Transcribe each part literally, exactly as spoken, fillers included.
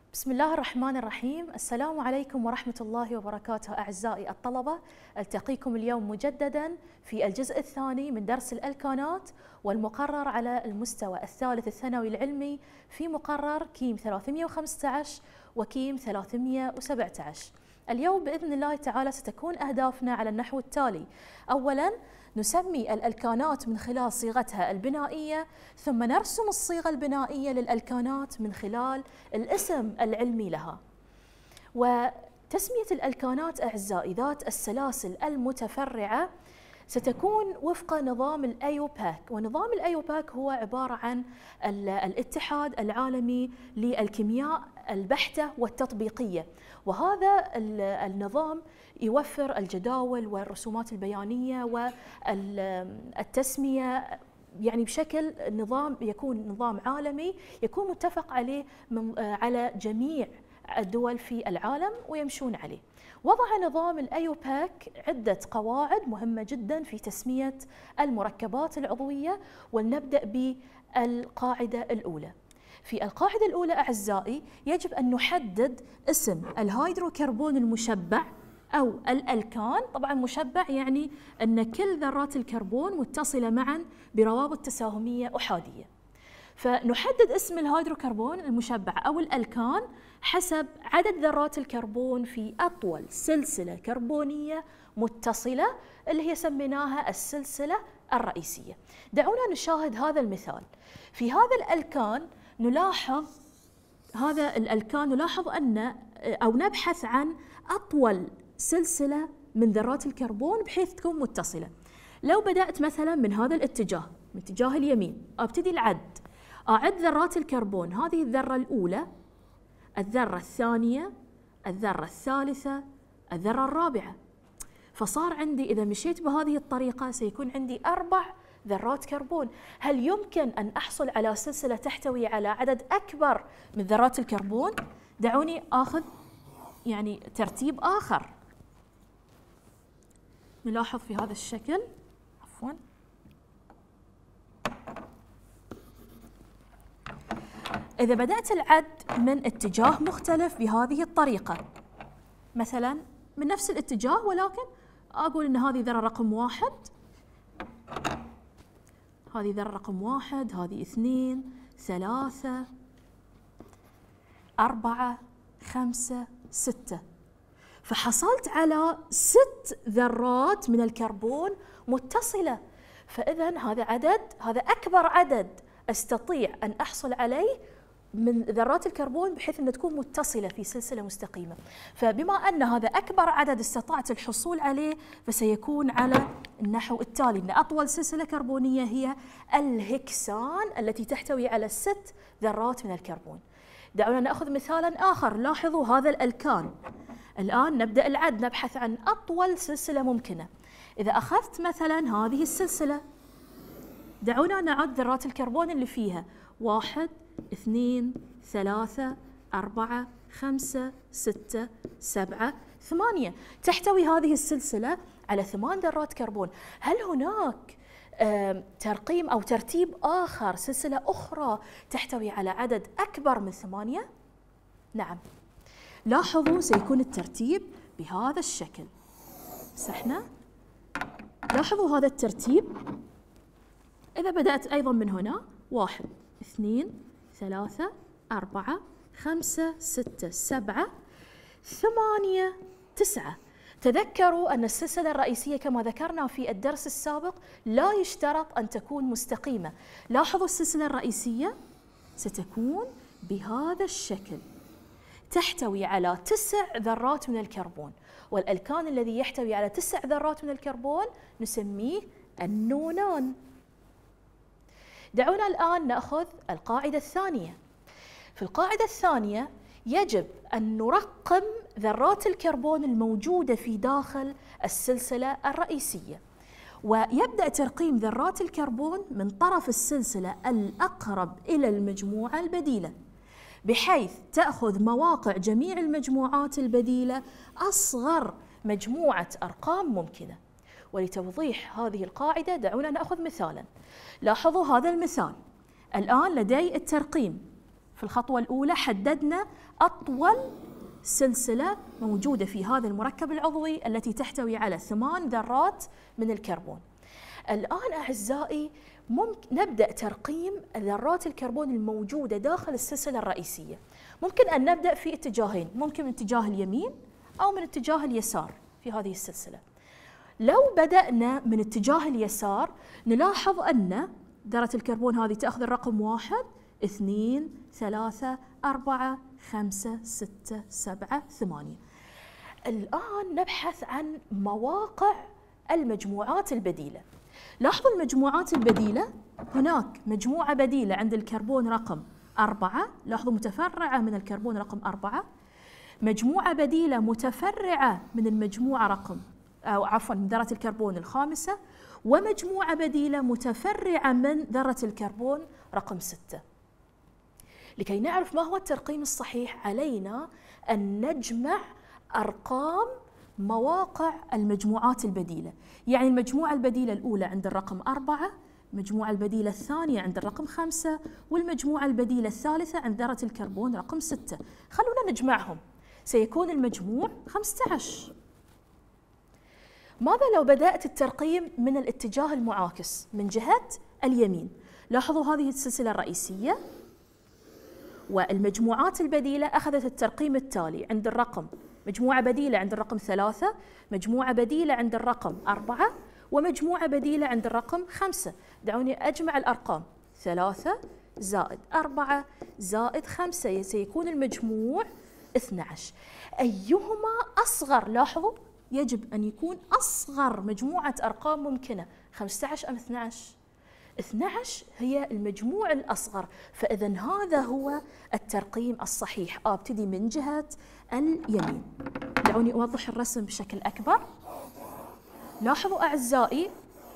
بسم الله الرحمن الرحيم. السلام عليكم ورحمة الله وبركاته أعزائي الطلبة، ألتقيكم اليوم مجددا في الجزء الثاني من درس الألكانات والمقرر على المستوى الثالث الثانوي العلمي في مقرر كيم ثلاثمئة وخمسة عشر وكيم ثلاثمئة وسبعة عشر. اليوم بإذن الله تعالى ستكون أهدافنا على النحو التالي: أولا نسمي الألكانات من خلال صيغتها البنائية، ثم نرسم الصيغة البنائية للألكانات من خلال الاسم العلمي لها. وتسمية الألكانات أعزائي ذات السلاسل المتفرعة ستكون وفق نظام الأيوباك، ونظام الأيوباك هو عبارة عن الاتحاد العالمي للكيمياء البحتة والتطبيقية، وهذا النظام يوفر الجداول والرسومات البيانية والتسمية، يعني بشكل نظام يكون نظام عالمي يكون متفق عليه من على جميع الدول في العالم ويمشون عليه. وضع نظام الأيوباك عدة قواعد مهمة جدا في تسمية المركبات العضوية، ولنبدأ بالقاعدة الأولى. في القاعدة الأولى أعزائي يجب أن نحدد اسم الهيدروكربون المشبع أو الألكان. طبعا مشبع يعني أن كل ذرات الكربون متصلة معا بروابط تساهمية أحادية، فنحدد اسم الهيدروكربون المشبع أو الألكان حسب عدد ذرات الكربون في أطول سلسلة كربونية متصلة اللي هي سميناها السلسلة الرئيسية. دعونا نشاهد هذا المثال. في هذا الألكان نلاحظ هذا الألكان نلاحظ أن أو نبحث عن أطول سلسلة من ذرات الكربون بحيث تكون متصلة. لو بدأت مثلا من هذا الاتجاه، من اتجاه اليمين، أبتدي العد، أعد ذرات الكربون. هذه الذرة الأولى، الذرة الثانية، الذرة الثالثة، الذرة الرابعة. فصار عندي إذا مشيت بهذه الطريقة سيكون عندي أربع ذرات كربون. هل يمكن أن أحصل على سلسلة تحتوي على عدد أكبر من ذرات الكربون؟ دعوني آخذ يعني ترتيب آخر. نلاحظ في هذا الشكل، عفواً، إذا بدأت العد من اتجاه مختلف بهذه الطريقة، مثلا من نفس الاتجاه ولكن أقول إن هذه ذرة رقم واحد، هذه ذرة رقم واحد، هذه اثنين، ثلاثة، أربعة، خمسة، ستة، فحصلت على ست ذرات من الكربون متصلة. فإذا هذا عدد، هذا أكبر عدد أستطيع أن أحصل عليه من ذرات الكربون بحيث أن تكون متصلة في سلسلة مستقيمة. فبما أن هذا أكبر عدد استطعت الحصول عليه فسيكون على النحو التالي: أن أطول سلسلة كربونية هي الهكسان التي تحتوي على ست ذرات من الكربون. دعونا نأخذ مثالا آخر. لاحظوا هذا الألكان. الآن نبدأ العد، نبحث عن أطول سلسلة ممكنة. إذا أخذت مثلا هذه السلسلة، دعونا نعد ذرات الكربون اللي فيها: واحد، اثنين، ثلاثة، أربعة، خمسة، ستة، سبعة، ثمانية. تحتوي هذه السلسلة على ثمان ذرات كربون. هل هناك ترقيم أو ترتيب آخر، سلسلة أخرى تحتوي على عدد أكبر من ثمانية؟ نعم. لاحظوا سيكون الترتيب بهذا الشكل. مسحنا. لاحظوا هذا الترتيب. إذا بدأت أيضا من هنا: واحد، اثنين، ثلاثة، أربعة، خمسة، ستة، سبعة، ثمانية، تسعة. تذكروا أن السلسلة الرئيسية كما ذكرنا في الدرس السابق لا يشترط أن تكون مستقيمة. لاحظوا السلسلة الرئيسية ستكون بهذا الشكل، تحتوي على تسع ذرات من الكربون، والألكان الذي يحتوي على تسع ذرات من الكربون نسميه النونان. دعونا الآن نأخذ القاعدة الثانية. في القاعدة الثانية يجب أن نرقم ذرات الكربون الموجودة في داخل السلسلة الرئيسية، ويبدأ ترقيم ذرات الكربون من طرف السلسلة الأقرب إلى المجموعة البديلة، بحيث تأخذ مواقع جميع المجموعات البديلة أصغر مجموعة أرقام ممكنة. ولتوضيح هذه القاعدة دعونا نأخذ مثالا. لاحظوا هذا المثال. الآن لدي الترقيم في الخطوة الأولى حددنا أطول سلسلة موجودة في هذا المركب العضوي التي تحتوي على ثمان ذرات من الكربون. الآن أعزائي ممكن نبدأ ترقيم ذرات الكربون الموجودة داخل السلسلة الرئيسية. ممكن أن نبدأ في اتجاهين، ممكن من اتجاه اليمين أو من اتجاه اليسار في هذه السلسلة. لو بدأنا من اتجاه اليسار نلاحظ أن ذرة الكربون هذه تأخذ الرقم واحد، اثنين، ثلاثة، أربعة، خمسة، ستة، سبعة، ثمانية. الآن نبحث عن مواقع المجموعات البديلة. لاحظوا المجموعات البديلة، هناك مجموعة بديلة عند الكربون رقم أربعة، لاحظوا متفرعة من الكربون رقم أربعة، مجموعة بديلة متفرعة من المجموعة رقم أو عفوا من ذرة الكربون الخامسة، ومجموعة بديلة متفرعة من ذرة الكربون رقم ستة. لكي نعرف ما هو الترقيم الصحيح علينا أن نجمع أرقام مواقع المجموعات البديلة. يعني المجموعة البديلة الأولى عند الرقم أربعة، المجموعة البديلة الثانية عند الرقم خمسة، والمجموعة البديلة الثالثة عند ذرة الكربون رقم ستة. خلونا نجمعهم، سيكون المجموع خمسة عشر. ماذا لو بدأت الترقيم من الاتجاه المعاكس من جهة اليمين؟ لاحظوا هذه السلسلة الرئيسية، والمجموعات البديلة أخذت الترقيم التالي: عند الرقم مجموعة بديلة عند الرقم ثلاثة، مجموعة بديلة عند الرقم أربعة، ومجموعة بديلة عند الرقم خمسة. دعوني أجمع الأرقام، ثلاثة زائد أربعة زائد خمسة سيكون المجموع اثني عشر. أيهما أصغر؟ لاحظوا يجب أن يكون أصغر مجموعة أرقام ممكنة، خمسة عشر أم اثني عشر؟ اثني عشر هي المجموع الأصغر، فإذا هذا هو الترقيم الصحيح. أبتدي من جهة اليمين. دعوني أوضح الرسم بشكل أكبر. لاحظوا أعزائي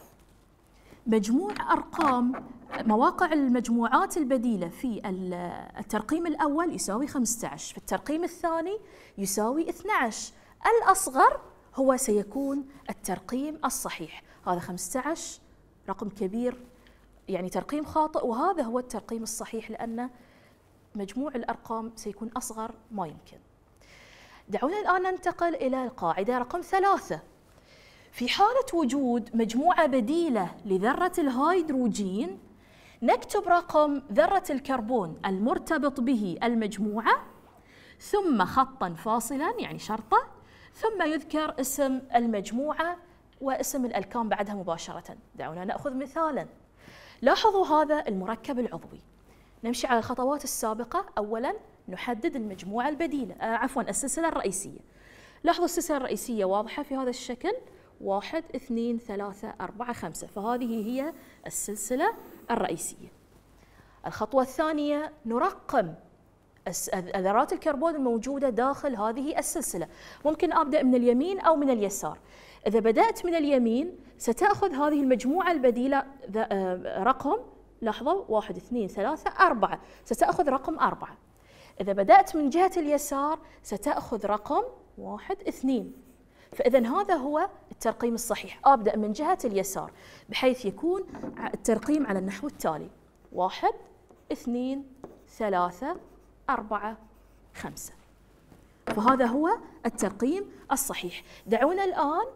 مجموع أرقام مواقع المجموعات البديلة في الترقيم الأول يساوي خمسة عشر، في الترقيم الثاني يساوي اثني عشر. الأصغر هو سيكون الترقيم الصحيح. هذا خمسة عشر رقم كبير، يعني ترقيم خاطئ، وهذا هو الترقيم الصحيح لأن مجموع الأرقام سيكون أصغر ما يمكن. دعونا الآن ننتقل إلى القاعدة رقم ثلاثة. في حالة وجود مجموعة بديلة لذرة الهيدروجين نكتب رقم ذرة الكربون المرتبط به المجموعة، ثم خطا فاصلا يعني شرطة، ثم يذكر اسم المجموعة واسم الألكان بعدها مباشرة. دعونا نأخذ مثالا. لاحظوا هذا المركب العضوي. نمشي على الخطوات السابقة. أولا نحدد المجموعة البديلة، آه عفوا السلسلة الرئيسية. لاحظوا السلسلة الرئيسية واضحة في هذا الشكل، واحد اثنين ثلاثة أربعة خمسة، فهذه هي السلسلة الرئيسية. الخطوة الثانية نرقم ذرات الكربون الموجودة داخل هذه السلسلة. ممكن أبدأ من اليمين أو من اليسار. إذا بدأت من اليمين ستأخذ هذه المجموعة البديلة رقم، لاحظوا واحد اثنين ثلاثة أربعة، ستأخذ رقم أربعة. إذا بدأت من جهة اليسار ستأخذ رقم واحد اثنين. فإذا هذا هو الترقيم الصحيح. أبدأ من جهة اليسار بحيث يكون الترقيم على النحو التالي: واحد اثنين ثلاثة أربعة خمسة. فهذا هو الترقيم الصحيح. دعونا الآن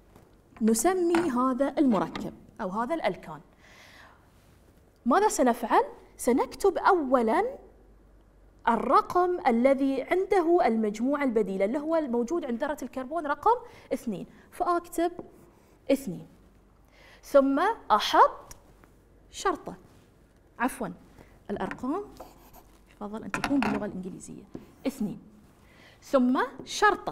نسمي هذا المركب أو هذا الألكان. ماذا سنفعل؟ سنكتب أولاً الرقم الذي عنده المجموعة البديلة اللي هو الموجود عند ذرة الكربون رقم اثنين، فأكتب اثنين، ثم أحط شرطة، عفواً الأرقام يفضل أن تكون باللغة الإنجليزية، اثنين، ثم شرطة،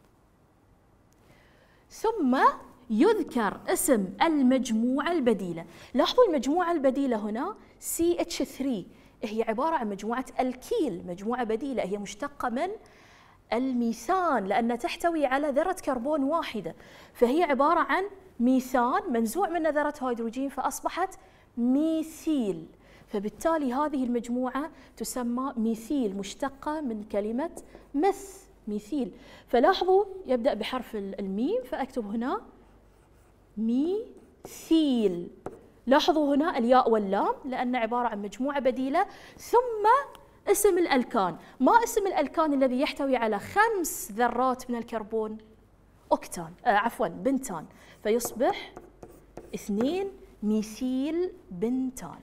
ثم يذكر اسم المجموعة البديلة. لاحظوا المجموعة البديلة هنا سي إتش ثري، هي عبارة عن مجموعة الكيل، مجموعة بديلة، هي مشتقة من الميثان لأنها تحتوي على ذرة كربون واحدة، فهي عبارة عن ميثان منزوع منه ذرة هيدروجين فأصبحت ميثيل، فبالتالي هذه المجموعة تسمى ميثيل مشتقة من كلمة مث، ميثيل. فلاحظوا يبدأ بحرف الميم فأكتب هنا ميثيل. لاحظوا هنا الياء واللام لأن عبارة عن مجموعة بديلة، ثم اسم الألكان، ما اسم الألكان الذي يحتوي على خمس ذرات من الكربون؟ أوكتان، آه عفوا بنتان، فيصبح اثنين ميثيل بنتان.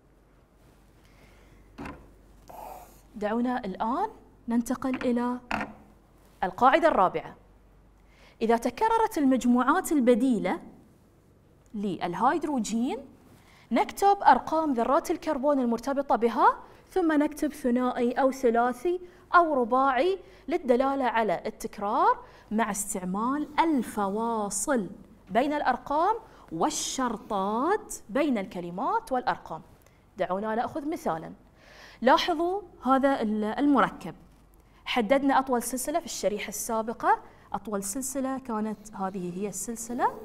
دعونا الآن ننتقل إلى القاعدة الرابعة. إذا تكررت المجموعات البديلة للهيدروجين نكتب أرقام ذرات الكربون المرتبطة بها، ثم نكتب ثنائي أو ثلاثي أو رباعي للدلالة على التكرار مع استعمال الفواصل بين الأرقام والشرطات بين الكلمات والأرقام. دعونا نأخذ مثالاً. لاحظوا هذا المركب، حددنا أطول سلسلة في الشريحة السابقة، أطول سلسلة كانت هذه هي السلسلة،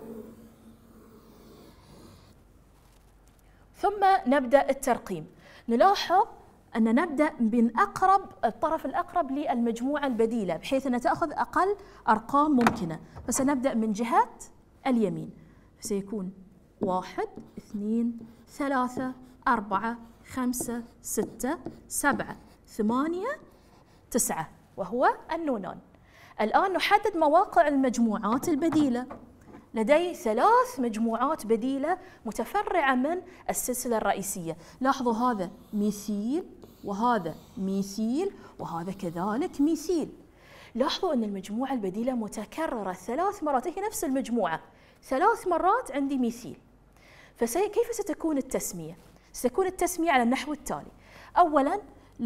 ثم نبدأ الترقيم. نلاحظ أن نبدأ من أقرب الطرف الأقرب للمجموعة البديلة بحيث أن تأخذ أقل أرقام ممكنة، فسنبدأ من جهة اليمين، سيكون واحد اثنين ثلاثة أربعة خمسة ستة سبعة ثمانية تسعة، وهو النونان. الآن نحدد مواقع المجموعات البديلة. لدي ثلاث مجموعات بديلة متفرعة من السلسلة الرئيسية. لاحظوا هذا ميثيل وهذا ميثيل وهذا كذلك ميثيل. لاحظوا أن المجموعة البديلة متكررة ثلاث مرات، هي نفس المجموعة ثلاث مرات عندي ميثيل. فكيف ستكون التسمية؟ ستكون التسمية على النحو التالي. أولاً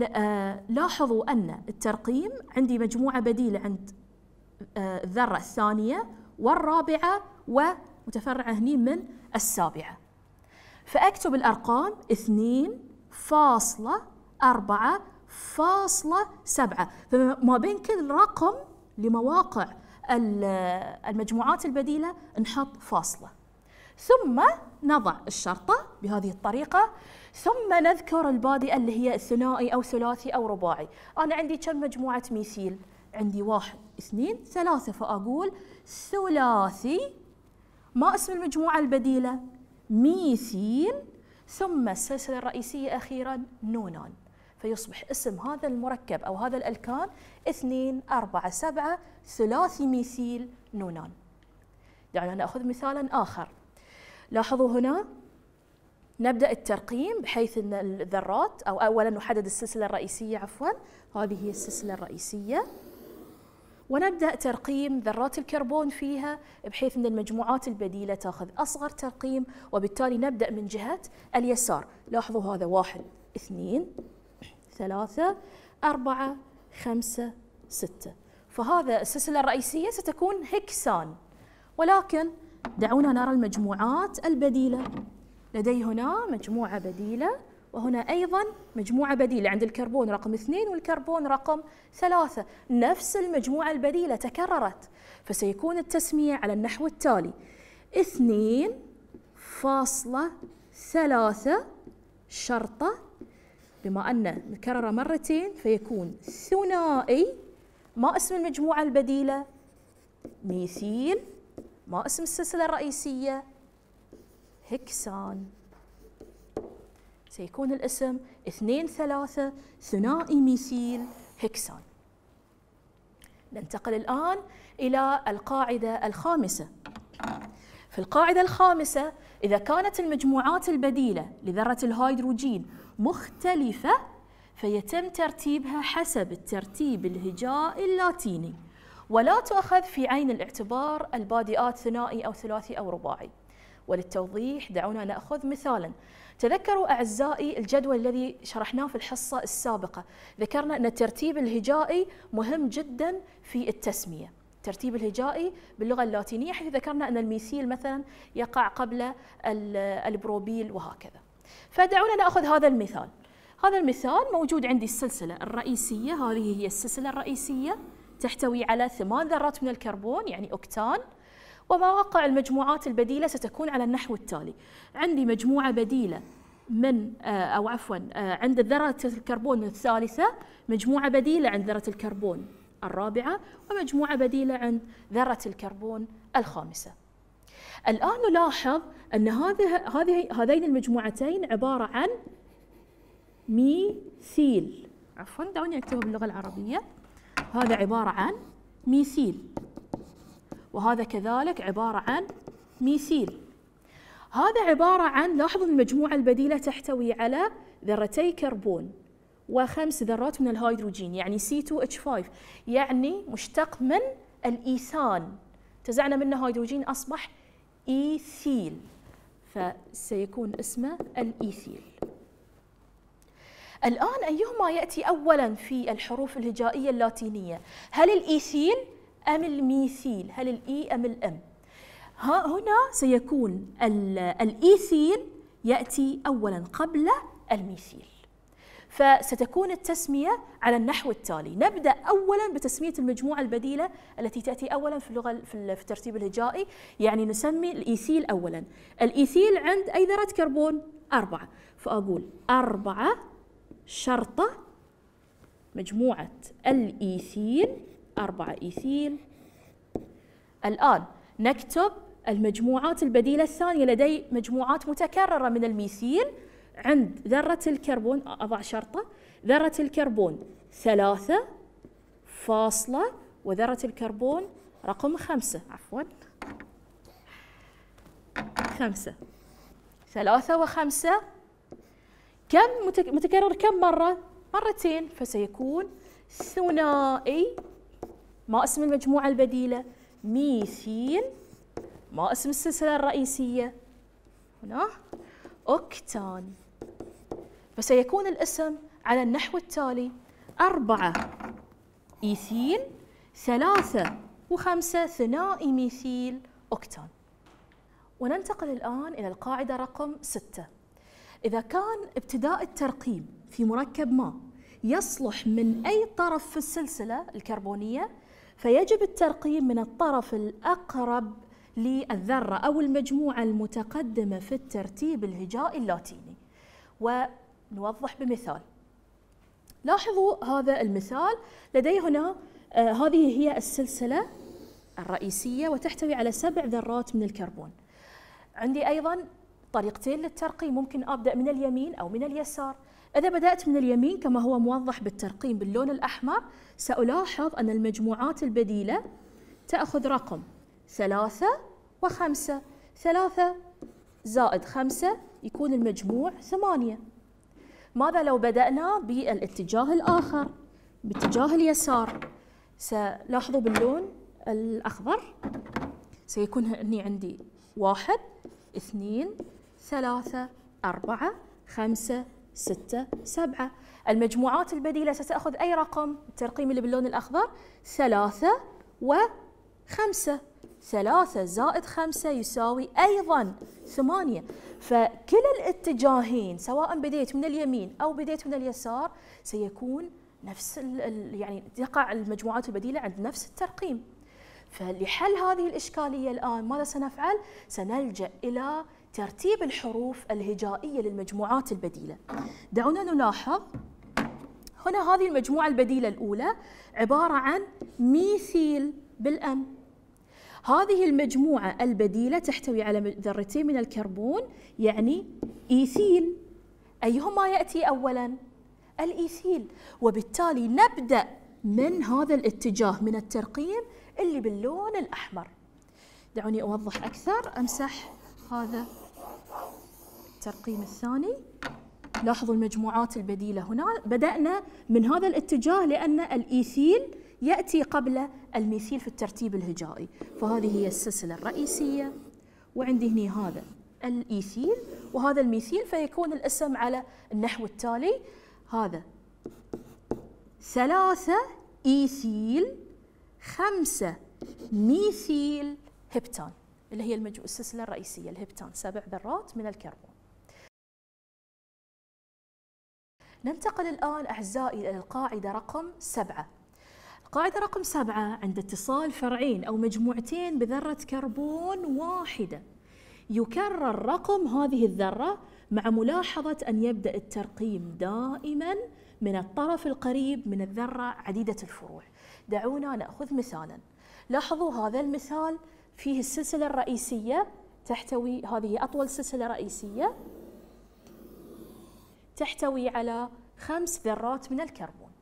لاحظوا أن الترقيم عندي مجموعة بديلة عند الذرة الثانية والرابعة ومتفرعة هني من السابعة، فأكتب الأرقام اثنين فاصلة أربعة فاصلة سبعة، فما بين كل رقم لمواقع المجموعات البديلة نحط فاصلة، ثم نضع الشرطة بهذه الطريقة، ثم نذكر البادئة اللي هي الثنائي أو ثلاثي أو رباعي. أنا عندي كم مجموعة ميثيل؟ عندي واحد اثنين ثلاثة، فأقول ثلاثي، ما اسم المجموعة البديلة؟ ميثيل، ثم السلسلة الرئيسية أخيراً نونان، فيصبح اسم هذا المركب أو هذا الألكان اثنين أربعة سبعة ثلاثي ميثيل نونان. دعونا نأخذ مثالاً آخر. لاحظوا هنا نبدأ الترقيم بحيث أن الذرات، أو أولاً نحدد السلسلة الرئيسية، عفواً هذه هي السلسلة الرئيسية، ونبدأ ترقيم ذرات الكربون فيها بحيث أن المجموعات البديلة تأخذ أصغر ترقيم، وبالتالي نبدأ من جهة اليسار. لاحظوا هذا واحد اثنين ثلاثة أربعة خمسة ستة، فهذا السلسلة الرئيسية ستكون هكسان. ولكن دعونا نرى المجموعات البديلة. لدي هنا مجموعة بديلة، وهنا أيضاً مجموعة بديلة عند الكربون رقم اثنين والكربون رقم ثلاثة، نفس المجموعة البديلة تكررت، فسيكون التسمية على النحو التالي: اثنين فاصلة ثلاثة شرطة، بما أن مكررة مرتين فيكون ثنائي، ما اسم المجموعة البديلة؟ ميثيل، ما اسم السلسلة الرئيسية؟ هكسان. سيكون الاسم اثنين ثلاثة ثنائي ميثيل هكسان. ننتقل الآن إلى القاعدة الخامسة. في القاعدة الخامسة، إذا كانت المجموعات البديلة لذرة الهيدروجين مختلفة فيتم ترتيبها حسب الترتيب الهجائي اللاتيني، ولا تؤخذ في عين الاعتبار البادئات ثنائي أو ثلاثي أو رباعي. وللتوضيح دعونا نأخذ مثالاً. تذكروا أعزائي الجدول الذي شرحناه في الحصة السابقة، ذكرنا أن الترتيب الهجائي مهم جداً في التسمية. الترتيب الهجائي باللغة اللاتينية، حيث ذكرنا أن الميثيل مثلاً يقع قبل البروبيل وهكذا. فدعونا نأخذ هذا المثال. هذا المثال موجود عندي السلسلة الرئيسية، هذه هي السلسلة الرئيسية، تحتوي على ثمان ذرات من الكربون يعني أوكتان، ومواقع المجموعات البديلة ستكون على النحو التالي. عندي مجموعة بديلة من أو عفوا عند ذرة الكربون الثالثة، مجموعة بديلة عند ذرة الكربون الرابعة، ومجموعة بديلة عند ذرة الكربون الخامسة. الآن نلاحظ أن هذه هذه هذين المجموعتين عبارة عن ميثيل، عفوا دعوني أكتبها باللغة العربية. هذا عبارة عن ميثيل، وهذا كذلك عبارة عن ميثيل. هذا عبارة عن، لاحظوا المجموعة البديلة تحتوي على ذرتي كربون وخمس ذرات من الهيدروجين، يعني سي اثنين اتش خمسة، يعني مشتق من الإيثان، انتزعنا منه هيدروجين أصبح إيثيل، فسيكون اسمه الإيثيل. الآن أيهما يأتي أولاً في الحروف الهجائية اللاتينية؟ هل الإيثيل أم الميثيل؟ هل الإي أم الأم؟ ها هنا سيكون الإيثيل يأتي أولاً قبل الميثيل، فستكون التسمية على النحو التالي. نبدأ أولاً بتسمية المجموعة البديلة التي تأتي أولاً في اللغة في الترتيب الهجائي، يعني نسمي الإيثيل أولاً. الإيثيل عند أي ذرة كربون؟ أربعة، فأقول أربعة شرطة مجموعة الإيثيل، أربعة إيثيل. الآن نكتب المجموعات البديلة الثانية. لدي مجموعات متكررة من الميثيل. عند ذرة الكربون أضع شرطة، ذرة الكربون ثلاثة فاصلة، وذرة الكربون رقم خمسة، عفوا خمسة، ثلاثة وخمسة كم متكرر؟ كم مرة؟ مرتين، فسيكون ثنائي. ما اسم المجموعة البديلة؟ ميثيل. ما اسم السلسلة الرئيسية؟ هنا أوكتان. فسيكون الاسم على النحو التالي: أربعة إيثيل، ثلاثة وخمسة ثنائي ميثيل أوكتان. وننتقل الآن إلى القاعدة رقم ستة. إذا كان ابتداء الترقيم في مركب ما يصلح من أي طرف في السلسلة الكربونية، فيجب الترقيم من الطرف الأقرب للذرة أو المجموعة المتقدمة في الترتيب الهجائي اللاتيني. ونوضح بمثال. لاحظوا هذا المثال. لدي هنا آه هذه هي السلسلة الرئيسية وتحتوي على سبع ذرات من الكربون. عندي أيضا طريقتين للترقيم، ممكن أبدأ من اليمين أو من اليسار. إذا بدأت من اليمين كما هو موضح بالترقيم باللون الأحمر، سألاحظ أن المجموعات البديلة تأخذ رقم ثلاثة وخمسة. ثلاثة زائد خمسة يكون المجموع ثمانية. ماذا لو بدأنا بالاتجاه الآخر باتجاه اليسار؟ سلاحظوا باللون الأخضر سيكون هني عندي واحد، اثنين، ثلاثة، أربعة، خمسة، ستة، سبعة. المجموعات البديلة ستأخذ أي رقم؟ الترقيم اللي باللون الأخضر ثلاثة وخمسة. ثلاثة زائد خمسة يساوي أيضا ثمانية. فكلا الاتجاهين سواء بديت من اليمين أو بديت من اليسار سيكون نفس يعني تقع المجموعات البديلة عند نفس الترقيم. فلحل هذه الإشكالية الآن ماذا سنفعل؟ سنلجأ إلى ترتيب الحروف الهجائية للمجموعات البديلة. دعونا نلاحظ هنا هذه المجموعة البديلة الأولى عبارة عن ميثيل بالأم. هذه المجموعة البديلة تحتوي على ذرتين من الكربون يعني إيثيل. أيهما يأتي أولاً؟ الإيثيل. وبالتالي نبدأ من هذا الاتجاه من الترقيم اللي باللون الأحمر. دعوني أوضح أكثر. أمسح هذا الترقيم الثاني. لاحظوا المجموعات البديلة هنا بدأنا من هذا الاتجاه لأن الإيثيل يأتي قبل الميثيل في الترتيب الهجائي، فهذه هي السلسلة الرئيسية، وعندي هنا هذا الإيثيل وهذا الميثيل، فيكون الاسم على النحو التالي: هذا ثلاثة إيثيل، خمسة ميثيل هبتان، اللي هي المجموعة السلسلة الرئيسية الهبتان، سبع ذرات من الكربون. ننتقل الآن أعزائي إلى القاعدة رقم سبعة. القاعدة رقم سبعة: عند اتصال فرعين أو مجموعتين بذرة كربون واحدة يكرر رقم هذه الذرة مع ملاحظة أن يبدأ الترقيم دائما من الطرف القريب من الذرة عديدة الفروع. دعونا نأخذ مثالا. لاحظوا هذا المثال فيه السلسلة الرئيسية تحتوي، هذه أطول سلسلة رئيسية تحتوي على خمس ذرات من الكربون.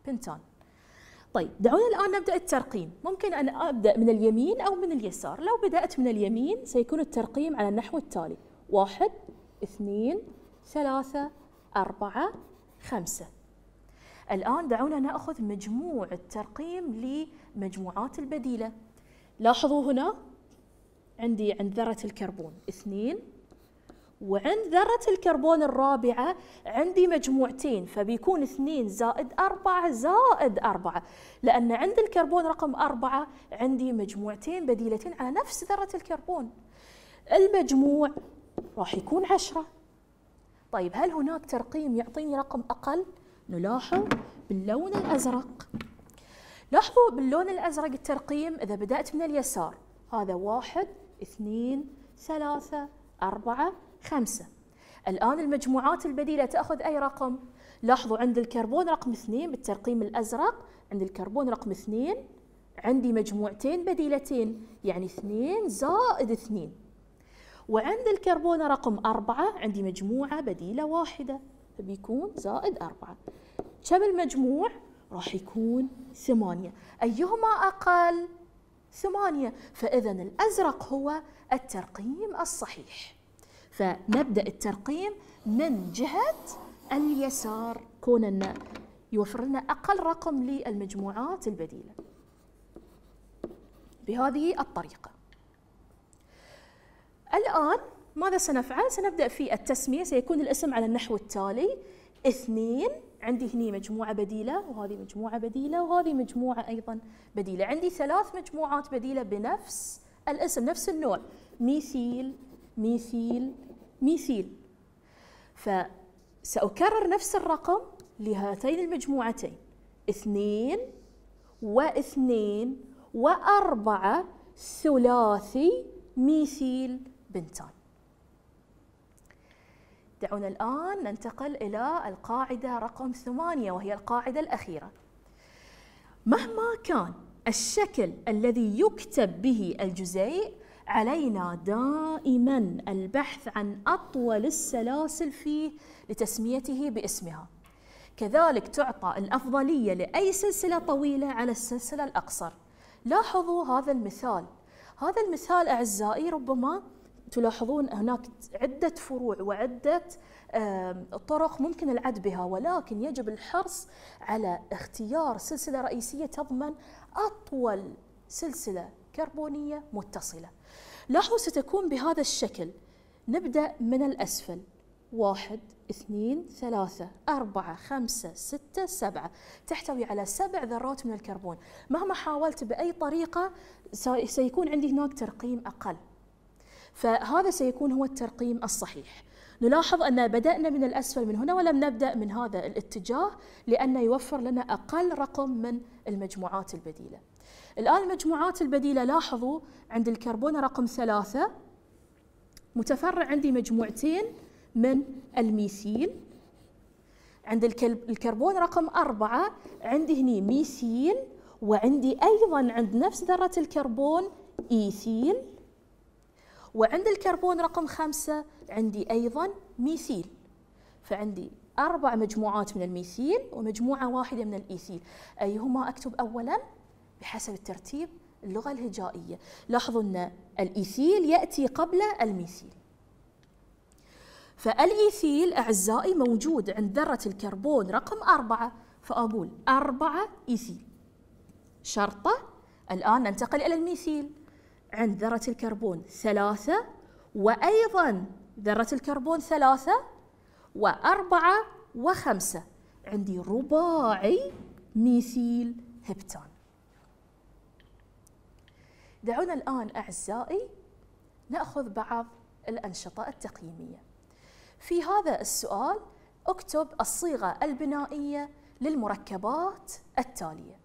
بنتان. طيب دعونا الآن نبدأ الترقيم. ممكن أن أبدأ من اليمين أو من اليسار. لو بدأت من اليمين سيكون الترقيم على النحو التالي: واحد، اثنين، ثلاثة، أربعة، خمسة. الآن دعونا نأخذ مجموع الترقيم لمجموعات البديلة. لاحظوا هنا عندي عند ذرة الكربون اثنين، وعند ذرة الكربون الرابعة عندي مجموعتين، فبيكون اثنين زائد أربعة زائد أربعة، لأن عند الكربون رقم أربعة عندي مجموعتين بديلتين على نفس ذرة الكربون. المجموع راح يكون عشرة. طيب هل هناك ترقيم يعطيني رقم أقل؟ نلاحظ باللون الأزرق. لاحظوا باللون الأزرق الترقيم إذا بدأت من اليسار هذا واحد، اثنين، ثلاثة، أربعة، خمسة. الآن المجموعات البديلة تأخذ أي رقم؟ لاحظوا عند الكربون رقم اثنين بالترقيم الأزرق، عند الكربون رقم اثنين عندي مجموعتين بديلتين، يعني اثنين زائد اثنين. وعند الكربون رقم أربعة عندي مجموعة بديلة واحدة، فبيكون زائد أربعة. كم المجموع؟ راح يكون ثمانية. أيهما أقل؟ ثمانية. فإذا الأزرق هو الترقيم الصحيح. فنبدأ الترقيم من جهة اليسار، كون أن يوفر لنا أقل رقم للمجموعات البديلة بهذه الطريقة. الآن ماذا سنفعل؟ سنبدأ في التسمية. سيكون الاسم على النحو التالي: اثنين، عندي هني مجموعة بديلة وهذه مجموعة بديلة وهذه مجموعة أيضا بديلة. عندي ثلاث مجموعات بديلة بنفس الاسم، نفس النوع: ميثيل، ميثيل، ميثيل. فسأكرر نفس الرقم لهاتين المجموعتين: اثنين واثنين وأربعة، ثلاثي ميثيل بنتان. دعونا الآن ننتقل إلى القاعدة رقم ثمانية، وهي القاعدة الأخيرة. مهما كان الشكل الذي يكتب به الجزيء، علينا دائما البحث عن أطول السلاسل فيه لتسميته باسمها. كذلك تعطى الأفضلية لأي سلسلة طويلة على السلسلة الأقصر. لاحظوا هذا المثال. هذا المثال أعزائي ربما تلاحظون هناك عدة فروع وعدة طرق ممكن العد بها، ولكن يجب الحرص على اختيار سلسلة رئيسية تضمن أطول سلسلة كربونية متصلة. لاحظوا ستكون بهذا الشكل. نبدأ من الأسفل: واحد، اثنين، ثلاثة، أربعة، خمسة، ستة، سبعة. تحتوي على سبع ذرات من الكربون. مهما حاولت بأي طريقة سيكون عندي هناك ترقيم أقل، فهذا سيكون هو الترقيم الصحيح. نلاحظ أن بدأنا من الأسفل من هنا ولم نبدأ من هذا الاتجاه، لأنه يوفر لنا أقل رقم من المجموعات البديلة. الآن المجموعات البديلة لاحظوا عند الكربون رقم ثلاثة متفرع عندي مجموعتين من الميثيل. عند الكربون رقم أربعة عندي هني ميثيل، وعندي أيضا عند نفس ذرة الكربون إيثيل. وعند الكربون رقم خمسة عندي أيضا ميثيل. فعندي أربع مجموعات من الميثيل ومجموعة واحدة من الإيثيل. أيهما أكتب أولا؟ بحسب الترتيب اللغة الهجائية. لاحظوا أن الإيثيل يأتي قبل الميثيل. فالإيثيل أعزائي موجود عند ذرة الكربون رقم أربعة، فأقول أربعة إيثيل. شرطة. الآن ننتقل إلى الميثيل. عند ذرة الكربون ثلاثة، وأيضا ذرة الكربون ثلاثة وأربعة وخمسة، عندي رباعي ميثيل هبتان. دعونا الآن أعزائي نأخذ بعض الأنشطة التقييمية. في هذا السؤال اكتب الصيغة البنائية للمركبات التالية.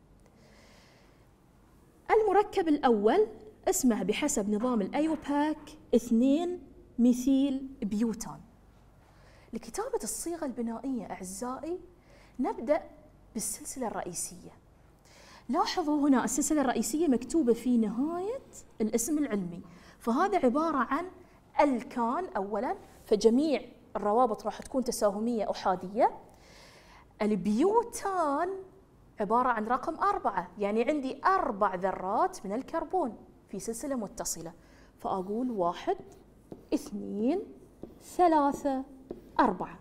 المركب الأول اسمه بحسب نظام الأيوباك اثنين ميثيل بيوتان. لكتابة الصيغة البنائية أعزائي نبدأ بالسلسلة الرئيسية. لاحظوا هنا السلسلة الرئيسية مكتوبة في نهاية الاسم العلمي، فهذا عبارة عن الكان أولا، فجميع الروابط راح تكون تساهمية أحادية. البيوتان عبارة عن رقم أربعة، يعني عندي أربع ذرات من الكربون في سلسلة متصلة، فأقول واحد اثنين ثلاثة أربعة.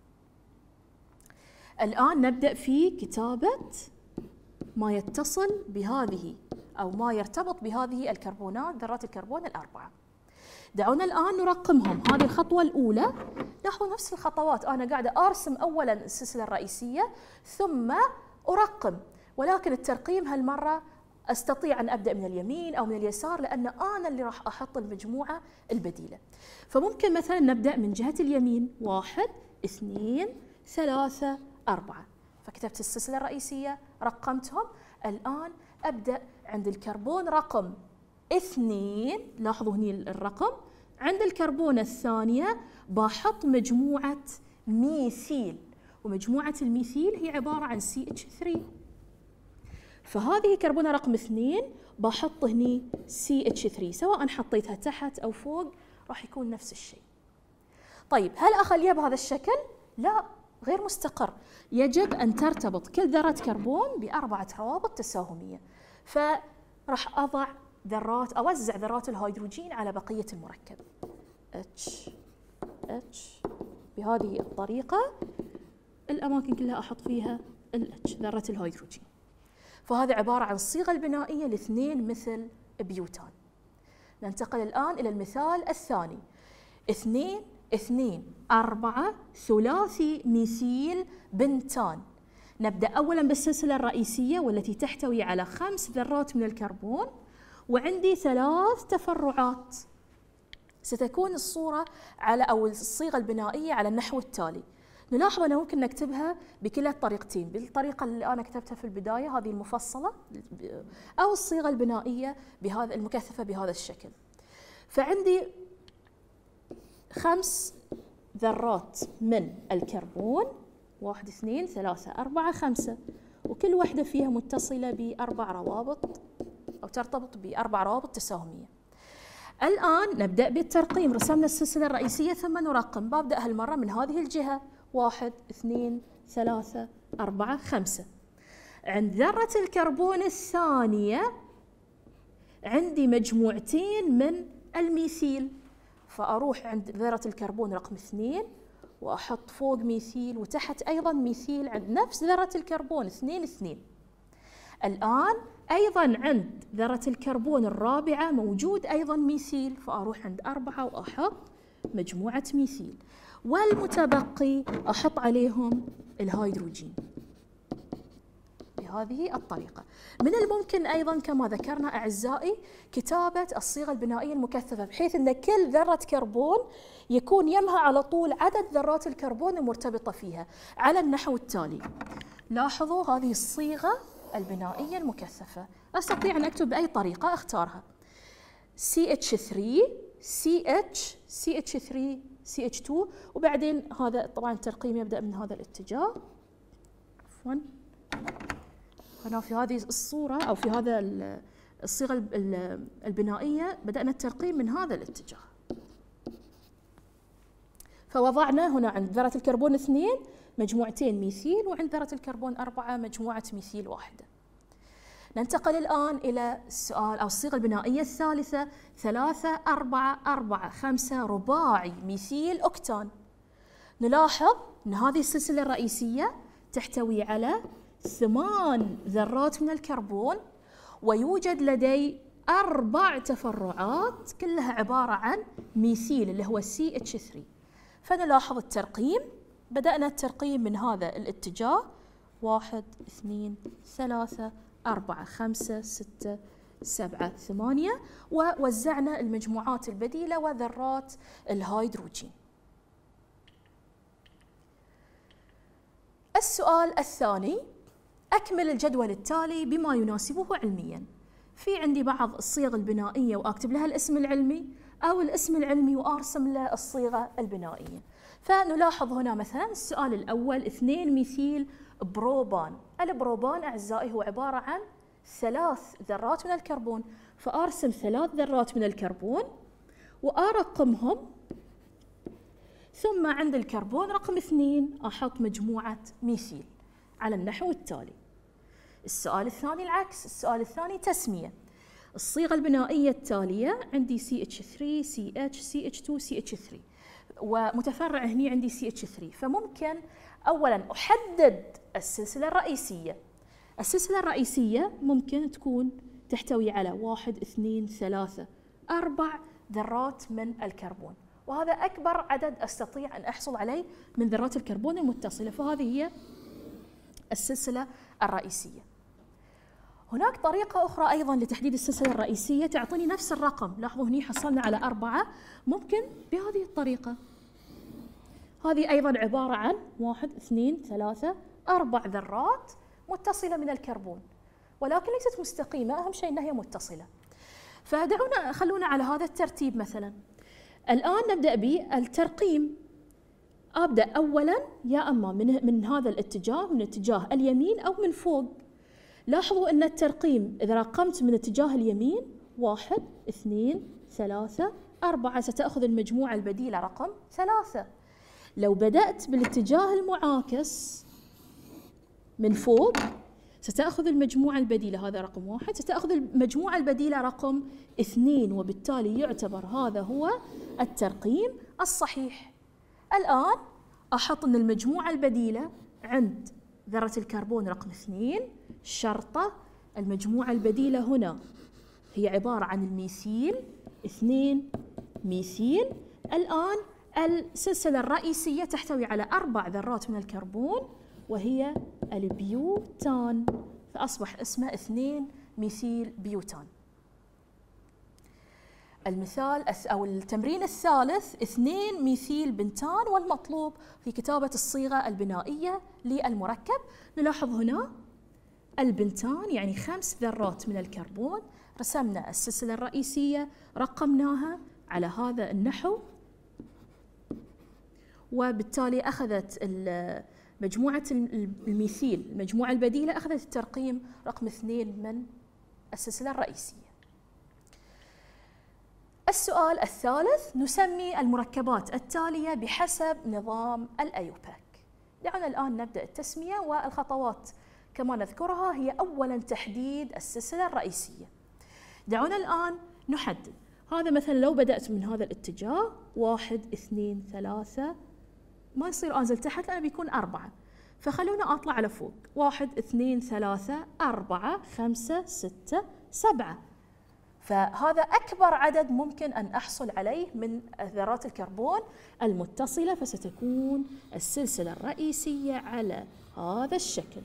الآن نبدأ في كتابة ما يتصل بهذه أو ما يرتبط بهذه الكربونات، ذرات الكربون الأربعة. دعونا الآن نرقمهم. هذه الخطوة الأولى، لاحظوا نفس الخطوات، أنا قاعدة أرسم أولاً السلسلة الرئيسية ثم أرقم، ولكن الترقيم هالمرة أستطيع أن أبدأ من اليمين أو من اليسار لأن أنا اللي راح أحط المجموعة البديلة. فممكن مثلاً نبدأ من جهة اليمين، واحد اثنين ثلاثة أربعة، فكتبت السلسلة الرئيسية رقمتهم. الآن أبدأ عند الكربون رقم اثنين، لاحظوا هني الرقم، عند الكربون الثانية بحط مجموعة ميثيل، ومجموعة الميثيل هي عبارة عن سي إتش ثري، فهذه كربونة رقم اثنين بحط هني سي إتش ثري، سواء حطيتها تحت أو فوق راح يكون نفس الشيء. طيب هل أخليها بهذا الشكل؟ لا، غير مستقر، يجب أن ترتبط كل ذرة كربون بأربعة روابط تساهمية، فراح أضع ذرات، أوزع ذرات الهيدروجين على بقية المركب H H بهذه الطريقة، الأماكن كلها أحط فيها ال H ذرة الهيدروجين. فهذا عبارة عن الصيغة البنائية لاثنين مثل بيوتان. ننتقل الآن إلى المثال الثاني، اثنين اثنين أربعة ثلاثي ميثيل بنتان. نبدأ أولاً بالسلسلة الرئيسية والتي تحتوي على خمس ذرات من الكربون، وعندي ثلاث تفرعات. ستكون الصورة على أو الصيغة البنائية على النحو التالي. نلاحظ أنه ممكن نكتبها بكلا الطريقتين، بالطريقة اللي أنا كتبتها في البداية هذه المفصلة، أو الصيغة البنائية بهذا المكثفة بهذا الشكل. فعندي خمس ذرات من الكربون، واحد اثنين ثلاثة أربعة خمسة، وكل واحدة فيها متصلة بأربع روابط أو ترتبط بأربع روابط تساهمية. الآن نبدأ بالترقيم، رسمنا السلسلة الرئيسية ثم نرقم. ببدأ هالمرة من هذه الجهة، واحد اثنين ثلاثة أربعة خمسة. عند ذرة الكربون الثانية عندي مجموعتين من الميثيل، فأروح عند ذرة الكربون رقم اثنين وأحط فوق ميثيل وتحت أيضا ميثيل عند نفس ذرة الكربون اثنين اثنين. الآن أيضا عند ذرة الكربون الرابعة موجود أيضا ميثيل، فأروح عند أربعة وأحط مجموعة ميثيل، والمتبقي أحط عليهم الهيدروجين بهذه الطريقة. من الممكن أيضا كما ذكرنا أعزائي كتابة الصيغة البنائية المكثفة، بحيث أن كل ذرة كربون يكون يمها على طول عدد ذرات الكربون المرتبطة فيها على النحو التالي. لاحظوا هذه الصيغة البنائية المكثفة، أستطيع أن أكتب بأي طريقة أختارها، سي إتش ثري سي إتش سي إتش ثري سي إتش تو، وبعدين هذا طبعا الترقيم يبدأ من هذا الاتجاه. عفوا، هنا في هذه الصورة أو في هذا الصيغة البنائية بدأنا الترقيم من هذا الاتجاه. فوضعنا هنا عند ذرة الكربون اثنين مجموعتين ميثيل، وعند ذرة الكربون أربعة مجموعة ميثيل واحدة. ننتقل الآن إلى السؤال أو الصيغة البنائية الثالثة، ثلاثة أربعة أربعة خمسة رباعي ميثيل أوكتان. نلاحظ أن هذه السلسلة الرئيسية تحتوي على ثمان ذرات من الكربون، ويوجد لدي أربع تفرعات كلها عبارة عن ميثيل اللي هو سي إتش ثري. فنلاحظ الترقيم، بدأنا الترقيم من هذا الاتجاه، واحد اثنين ثلاثة أربعة خمسة ستة سبعة ثمانية، ووزعنا المجموعات البديلة وذرات الهيدروجين. السؤال الثاني، أكمل الجدول التالي بما يناسبه علمياً. في عندي بعض الصيغ البنائية وأكتب لها الاسم العلمي، أو الاسم العلمي وأرسم له الصيغة البنائية. فنلاحظ هنا مثلا السؤال الأول، اثنين ميثيل بروبان. البروبان أعزائي هو عبارة عن ثلاث ذرات من الكربون، فأرسم ثلاث ذرات من الكربون وأرقمهم، ثم عند الكربون رقم اثنين أحط مجموعة ميثيل على النحو التالي. السؤال الثاني العكس، السؤال الثاني تسمية. الصيغة البنائية التالية عندي سي اتش ثري سي اتش سي اتش تو سي اتش ثري، ومتفرع هني عندي سي اتش ثري، فممكن أولاً أحدد السلسلة الرئيسية. السلسلة الرئيسية ممكن تكون تحتوي على واحد اثنين ثلاثة أربع ذرات من الكربون، وهذا أكبر عدد أستطيع أن أحصل عليه من ذرات الكربون المتصلة، فهذه هي السلسلة الرئيسية. هناك طريقة أخرى أيضاً لتحديد السلسلة الرئيسية تعطيني نفس الرقم، لاحظوا هني حصلنا على أربعة، ممكن بهذه الطريقة. هذه أيضاً عبارة عن واحد اثنين ثلاثة أربع ذرات متصلة من الكربون، ولكن ليست مستقيمة، أهم شيء أنها هي متصلة. فدعونا خلونا على هذا الترتيب مثلاً. الآن نبدأ بالترقيم. أبدأ أولاً يا أما من من هذا الاتجاه، من اتجاه اليمين أو من فوق. لاحظوا أن الترقيم إذا رقمت من اتجاه اليمين واحد اثنين ثلاثة أربعة ستأخذ المجموعة البديلة رقم ثلاثة. لو بدأت بالاتجاه المعاكس من فوق ستأخذ المجموعة البديلة، هذا رقم واحد، ستأخذ المجموعة البديلة رقم اثنين، وبالتالي يعتبر هذا هو الترقيم الصحيح. الآن أحط أن المجموعة البديلة عند ذرة الكربون رقم اثنين شرطة المجموعة البديلة هنا هي عبارة عن الميثيل اثنين ميثيل. الآن السلسلة الرئيسية تحتوي على أربع ذرات من الكربون وهي البيوتان، فأصبح اسمه اثنين ميثيل بيوتان. المثال أو التمرين الثالث اثنين ميثيل بنتان، والمطلوب في كتابة الصيغة البنائية للمركب. نلاحظ هنا البنتان يعني خمس ذرات من الكربون، رسمنا السلسلة الرئيسية رقمناها على هذا النحو، وبالتالي أخذت مجموعة الميثيل المجموعة البديلة أخذت الترقيم رقم اثنين من السلسلة الرئيسية. السؤال الثالث نسمي المركبات التالية بحسب نظام الأيوباك. دعونا الآن نبدأ التسمية، والخطوات كما نذكرها هي أولاً تحديد السلسلة الرئيسية. دعونا الآن نحدد. هذا مثلا لو بدأت من هذا الاتجاه واحد اثنين ثلاثة، ما يصير أنزل تحت لأنه بيكون أربعة، فخلونا أطلع على فوق واحد اثنين ثلاثة أربعة خمسة ستة سبعة. فهذا أكبر عدد ممكن أن أحصل عليه من ذرات الكربون المتصلة، فستكون السلسلة الرئيسية على هذا الشكل.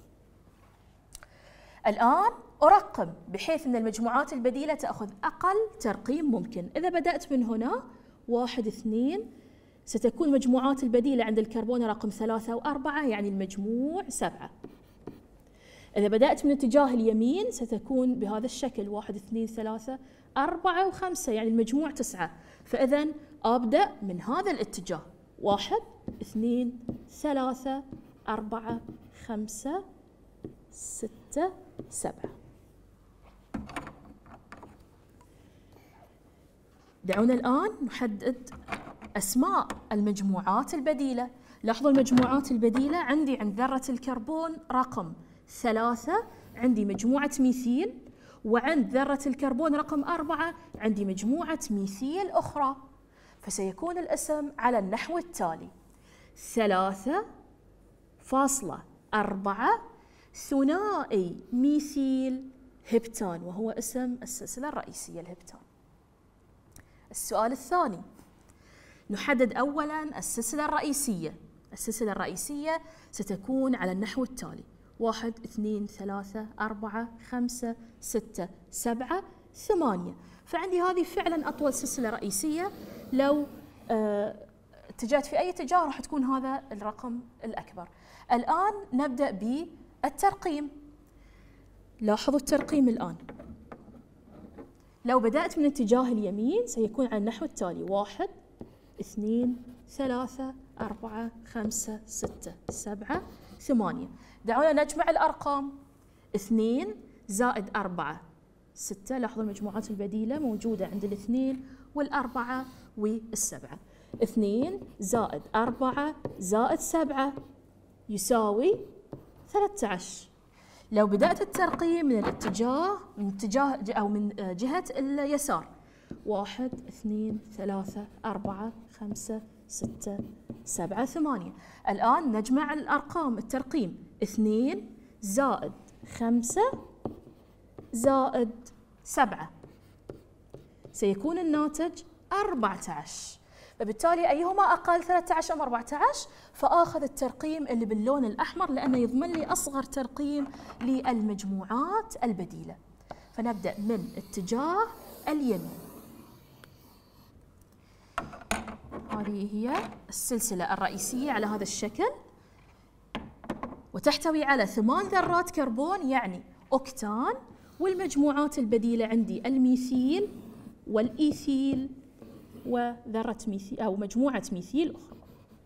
الآن أرقم بحيث أن المجموعات البديلة تأخذ أقل ترقيم ممكن. إذا بدأت من هنا واحد اثنين ستكون مجموعات البديلة عند الكربون رقم ثلاثة وأربعة، يعني المجموع سبعة. إذا بدأت من اتجاه اليمين ستكون بهذا الشكل واحد اثنين ثلاثة أربعة وخمسة، يعني المجموع تسعة. فإذا أبدأ من هذا الاتجاه واحد اثنين ثلاثة أربعة خمسة ستة سبعة. دعونا الآن نحدد أسماء المجموعات البديلة. لاحظوا المجموعات البديلة عندي عند ذرة الكربون رقم ثلاثة عندي مجموعة ميثيل، وعند ذرة الكربون رقم أربعة عندي مجموعة ميثيل أخرى، فسيكون الاسم على النحو التالي: ثلاثة فاصلة أربعة ثنائي ميثيل هبتان، وهو اسم السلسلة الرئيسية الهبتان. السؤال الثاني نحدد أولاً السلسلة الرئيسية. السلسلة الرئيسية ستكون على النحو التالي: واحد اثنين ثلاثة أربعة خمسة ستة سبعة ثمانية. فعندي هذه فعلاً أطول سلسلة رئيسية، لو آه اتجهت في أي اتجاه راح تكون هذا الرقم الأكبر. الآن نبدأ بالترقيم. لاحظوا الترقيم الآن. لو بدأت من اتجاه اليمين سيكون على النحو التالي: واحد اثنين ثلاثة أربعة خمسة ستة سبعة ثمانية. دعونا نجمع الأرقام: اثنين زائد أربعة ستة. لاحظوا المجموعات البديلة موجودة عند الاثنين والأربعة والسبعة. اثنين زائد أربعة زائد سبعة يساوي ثلاثة عشر. لو بدأت الترقيم من الاتجاه من اتجاه أو من جهة اليسار، واحد اثنين ثلاثة أربعة خمسة ستة سبعة ثمانية. الآن نجمع الأرقام الترقيم، اثنين زائد خمسة زائد سبعة، سيكون الناتج أربعة عشر. فبالتالي أيهما أقل، ثلاثة عشر أم أربعة عشر؟ فآخذ الترقيم اللي باللون الأحمر لأنه يضمن لي أصغر ترقيم للمجموعات البديلة. فنبدأ من اتجاه اليمين. هذه هي السلسلة الرئيسية على هذا الشكل، وتحتوي على ثمان ذرات كربون يعني أوكتان، والمجموعات البديلة عندي الميثيل والإيثيل وذرة ميثيل أو مجموعة ميثيل أخرى.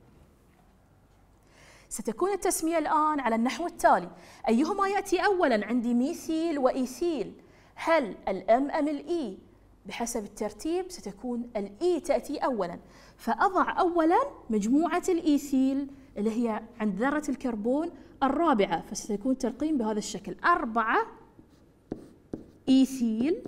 ستكون التسمية الآن على النحو التالي: أيهما يأتي أولاً؟ عندي ميثيل وإيثيل، هل الأم أم الإي؟ بحسب الترتيب ستكون الإي تأتي أولاً، فأضع أولاً مجموعة الإيثيل اللي هي عند ذرة الكربون الرابعة، فستكون ترقيم بهذا الشكل: أربعة إيثيل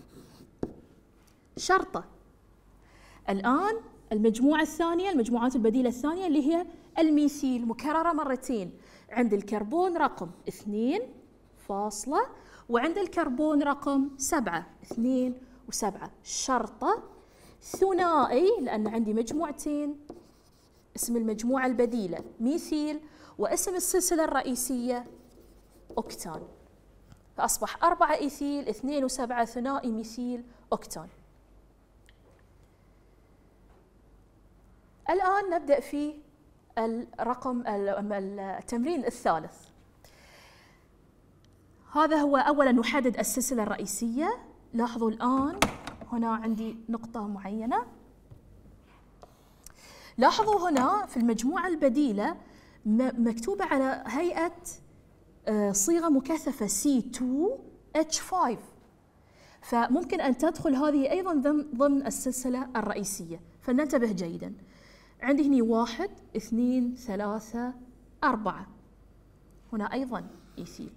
شرطة. الآن المجموعة الثانية، المجموعات البديلة الثانية اللي هي الميثيل، مكررة مرتين، عند الكربون رقم اثنين فاصلة، وعند الكربون رقم سبعة، اثنين وسبعة، شرطة ثنائي لأن عندي مجموعتين، اسم المجموعة البديلة ميثيل واسم السلسلة الرئيسية أوكتان، فأصبح أربعة إيثيل، اثنين وسبعة، ثنائي ميثيل أوكتان. الآن نبدأ في الرقم التمرين الثالث. هذا هو أولاً نحدد السلسلة الرئيسية. لاحظوا الآن هنا عندي نقطة معينة، لاحظوا هنا في المجموعة البديلة مكتوبة على هيئة صيغة مكثفة سي تو إتش فايف، فممكن أن تدخل هذه أيضاً ضمن السلسلة الرئيسية، فلننتبه جيداً. عندي هنا واحد اثنين ثلاثة أربعة، هنا أيضاً إيثيل،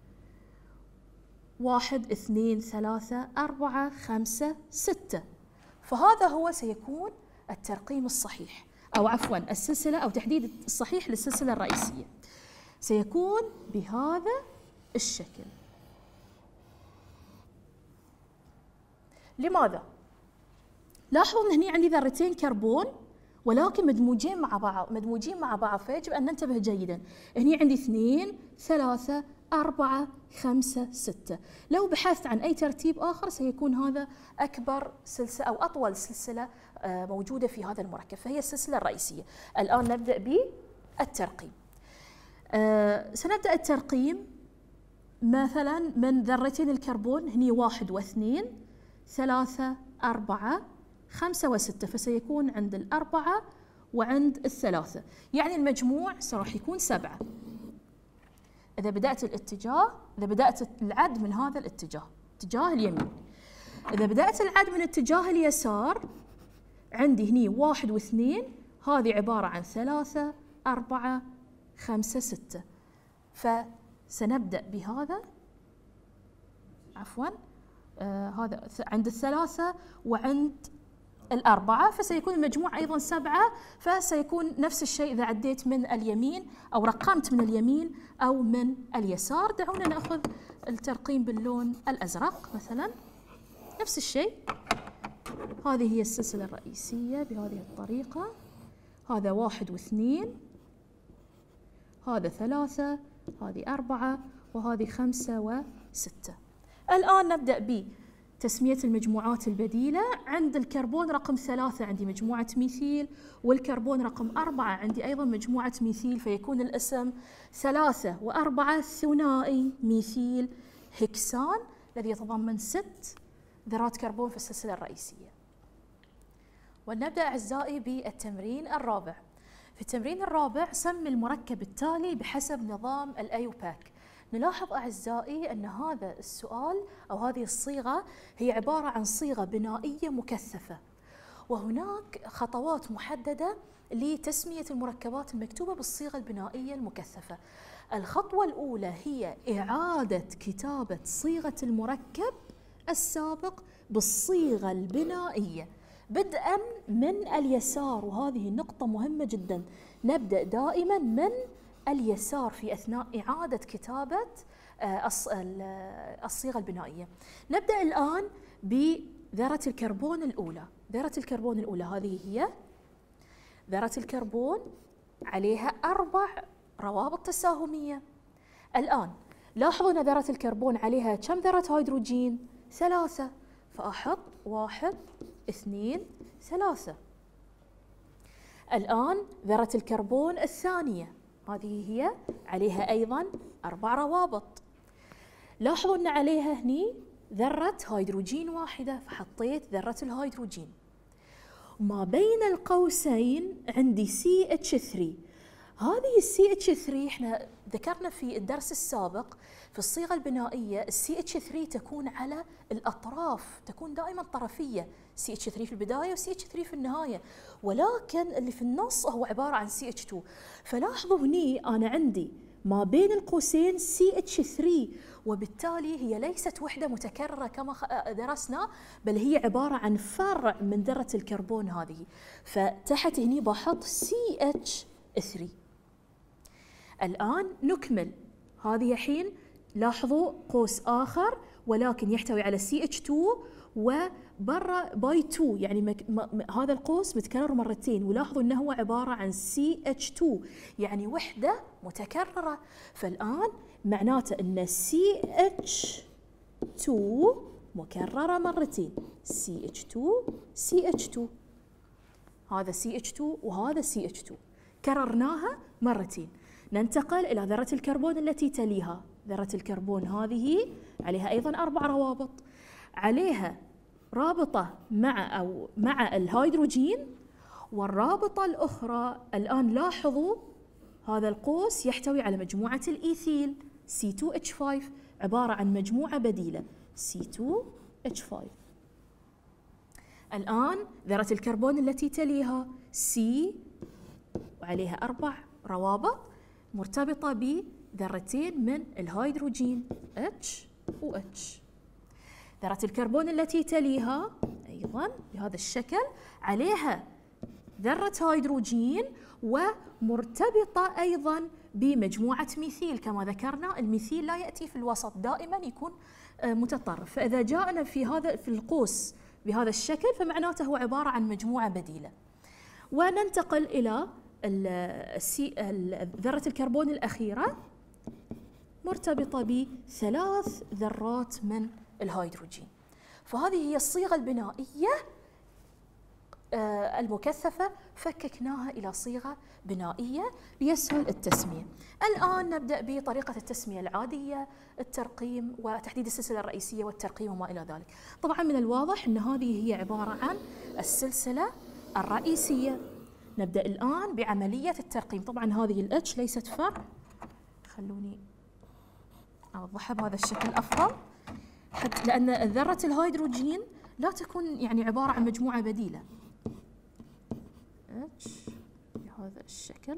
واحد اثنين ثلاثة أربعة خمسة ستة، فهذا هو سيكون الترقيم الصحيح، أو عفواً السلسلة أو تحديد الصحيح للسلسلة الرئيسية سيكون بهذا الشكل. لماذا؟ لاحظوا أن هنا عندي ذرتين كربون ولكن مدموجين مع بعض، مدموجين مع بعض، فيجب أن ننتبه جيداً. هنا عندي اثنين ثلاثة أربعة خمسة ستة، لو بحثت عن أي ترتيب آخر سيكون هذا أكبر سلسلة أو أطول سلسلة موجودة في هذا المركب، فهي السلسلة الرئيسية. الآن نبدأ بالترقيم. أه سنبدأ الترقيم مثلاً من ذرتين الكربون، هني واحد واثنين ثلاثة أربعة خمسة وستة، فسيكون عند الأربعة وعند الثلاثة، يعني المجموع سراح يكون سبعة. إذا بدأت الاتجاه، إذا بدأت العد من هذا الاتجاه، اتجاه اليمين. إذا بدأت العد من اتجاه اليسار، عندي هني واحد واثنين، هذه عبارة عن ثلاثة أربعة خمسة ستة، فسنبدأ بهذا عفواً آه هذا عند الثلاثة وعند الأربعة، فسيكون المجموع أيضاً سبعة، فسيكون نفس الشيء إذا عديت من اليمين أو رقمت من اليمين أو من اليسار. دعونا نأخذ الترقيم باللون الأزرق مثلاً، نفس الشيء. هذه هي السلسلة الرئيسية بهذه الطريقة، هذا واحد واثنين، هذا ثلاثة، هذه أربعة، وهذه خمسة وستة. الآن نبدأ ب تسمية المجموعات البديلة. عند الكربون رقم ثلاثة عندي مجموعة ميثيل، والكربون رقم أربعة عندي أيضا مجموعة ميثيل، فيكون الاسم ثلاثة وأربعة ثنائي ميثيل هكسان الذي يتضمن ست ذرات كربون في السلسلة الرئيسية. ونبدأ أعزائي بالتمرين الرابع. في التمرين الرابع سمي المركب التالي بحسب نظام الأيوباك. نلاحظ أعزائي أن هذا السؤال أو هذه الصيغة هي عبارة عن صيغة بنائية مكثفة، وهناك خطوات محددة لتسمية المركبات المكتوبة بالصيغة البنائية المكثفة. الخطوة الأولى هي إعادة كتابة صيغة المركب السابق بالصيغة البنائية بدءا من اليسار، وهذه نقطة مهمة جدا. نبدأ دائما من اليسار في أثناء إعادة كتابة الصيغة البنائية. نبدأ الآن بذرة الكربون الأولى. ذرة الكربون الأولى هذه هي ذرة الكربون، عليها أربع روابط تساهمية. الآن لاحظوا أن ذرة الكربون عليها كم ذرة هيدروجين؟ ثلاثة، فأحط واحد اثنين ثلاثة. الآن ذرة الكربون الثانية هذه هي عليها أيضا أربع روابط. لاحظوا أن عليها هني ذرة هيدروجين واحدة، فحطيت ذرة الهيدروجين. ما بين القوسين عندي سي اتش ثلاثة. هذه السي اتش ثلاثة احنا ذكرنا في الدرس السابق في الصيغة البنائية السي اتش ثلاثة تكون على الأطراف، تكون دائما طرفية، سي اتش ثلاثة في البداية وسي اتش ثلاثة في النهاية، ولكن اللي في النص هو عبارة عن سي اتش اثنين. فلاحظوا هني أنا عندي ما بين القوسين سي اتش ثلاثة، وبالتالي هي ليست وحدة متكررة كما درسنا، بل هي عبارة عن فرع من ذرة الكربون هذه. فتحت هني بحط سي اتش ثلاثة. الآن نكمل. هذه الحين لاحظوا قوس آخر ولكن يحتوي على سي اتش اثنين وبرا باي اثنين، يعني مك... م... هذا القوس متكرر مرتين، ولاحظوا انه هو عبارة عن سي اتش اثنين يعني وحدة متكررة. فالآن معناته ان سي اتش اثنين مكررة مرتين، سي اتش اثنين سي اتش اثنين، هذا سي اتش اثنين وهذا سي اتش اثنين، كررناها مرتين. ننتقل إلى ذرة الكربون التي تليها. ذرة الكربون هذه عليها أيضا أربع روابط، عليها رابطة مع أو مع الهيدروجين، والرابطة الأخرى الآن لاحظوا هذا القوس يحتوي على مجموعة الإيثيل سي اثنين اتش خمسة، عبارة عن مجموعة بديلة سي اثنين اتش خمسة. الآن ذرة الكربون التي تليها سي وعليها أربع روابط مرتبطة بذرتين من الهيدروجين H و H. ذرة الكربون التي تليها أيضا بهذا الشكل عليها ذرة هيدروجين ومرتبطة أيضا بمجموعة ميثيل. كما ذكرنا الميثيل لا يأتي في الوسط، دائما يكون متطرف، فإذا جاءنا في هذا في القوس بهذا الشكل فمعناته هو عبارة عن مجموعة بديلة. وننتقل إلى ذرة الكربون الأخيرة مرتبطة بثلاث ذرات من الهيدروجين. فهذه هي الصيغة البنائية المكثفة، فككناها إلى صيغة بنائية ليسهل التسمية. الآن نبدأ بطريقة التسمية العادية، الترقيم وتحديد السلسلة الرئيسية والترقيم وما إلى ذلك. طبعا من الواضح أن هذه هي عبارة عن السلسلة الرئيسية. نبدأ الآن بعملية الترقيم. طبعا هذه الاتش ليست فرع، خلوني أوضحها بهذا الشكل أفضل، حتى لأن ذرة الهيدروجين لا تكون يعني عبارة عن مجموعة بديلة. اتش بهذا الشكل،